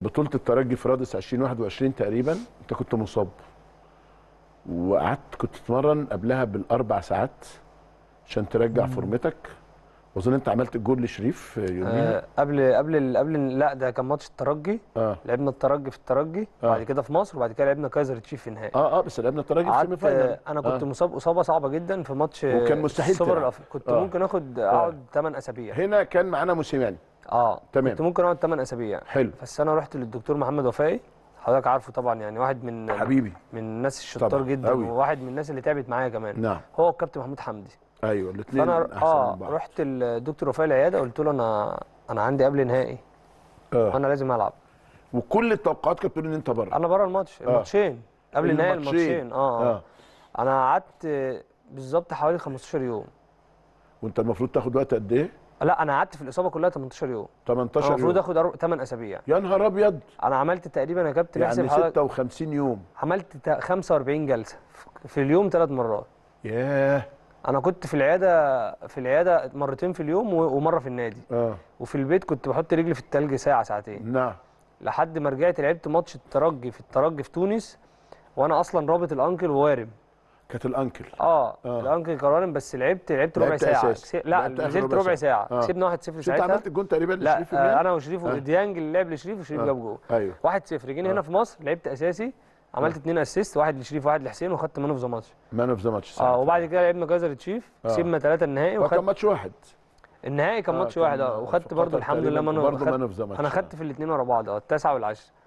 بطوله الترجي في رادس 2021 تقريبا انت كنت مصاب، وقعدت كنت تتمرن قبلها بالاربع ساعات عشان ترجع فورمتك، واظن انت عملت الجول لشريف يوميها. لا ده كان ماتش الترجي. لعبنا الترجي في الترجي، بعد كده في مصر، وبعد كده لعبنا كايزر تشيف في النهائي. بس لعبنا الترجي في سيمي فاينل. انا كنت مصاب اصابه صعبه جدا في ماتش وكان مستحيل السوبر تلعب. الافريقي، كنت ممكن اقعد 8 اسابيع. هنا كان معانا موسيماني. تمام. كنت ممكن اقعد 8 اسابيع. حلو. بس انا رحت للدكتور محمد وفائي، حضرتك عارفه طبعا، يعني واحد من حبيبي، من الناس الشطار جدا أوي. وواحد من الناس اللي تعبت معايا كمان. نعم. هو الكابتن محمود حمدي. ايوه الاثنين احسن من بعض. رحت الدكتور وفائي العياده، قلت له انا عندي قبل نهائي وانا لازم العب. وكل التوقعات كانت بتقول ان انت بره. انا بره الماتشين قبل النهائي الماتشين. انا قعدت بالظبط حوالي 15 يوم. وانت المفروض تاخد وقت قد ايه؟ لا انا قعدت في الاصابه كلها 18 يوم. 18 يوم المفروض اخد 8 اسابيع. يا نهار ابيض. انا عملت تقريبا يا كابتن يعني 56 يوم. عملت 45 جلسه في اليوم 3 مرات. ياه. انا كنت في العياده مرتين في اليوم ومره في النادي. وفي البيت كنت بحط رجلي في التلج ساعه ساعتين. نعم. لحد ما رجعت لعبت ماتش الترجي في تونس، وانا اصلا رابط الانكل ووارم. كانت الانكل الانكل كان وارم، بس لعبت ربع ساعه. لا نزلت ربع ساعه. كسبنا 1-0 ساعتها. انت عملت الجون تقريبا لشريف. لا انا وشريف وديانج اللي لعب لشريف، وشريف جاب جول. ايوه 1-0. جينا هنا في مصر لعبت اساسي، عملت 2 اسيست، واحد لشريف وواحد لحسين، وخدت مان اوف ذا ماتش. مان اوف ذا ماتش. وبعد كده لعبنا كايزر تشيف، كسبنا 3 النهائي. كان ماتش واحد. النهائي كان ماتش واحد. وخدت برضو الحمد لله مان اوف ذا ماتش. انا خدت في الاثنين ورا بعض، التاسعه والعشره.